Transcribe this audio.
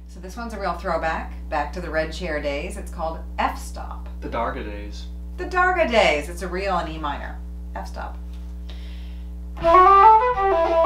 So this one's a real throwback, back to the red chair days. It's called F-stop. The Darga days. The Darga days. It's a real in E minor. F-stop.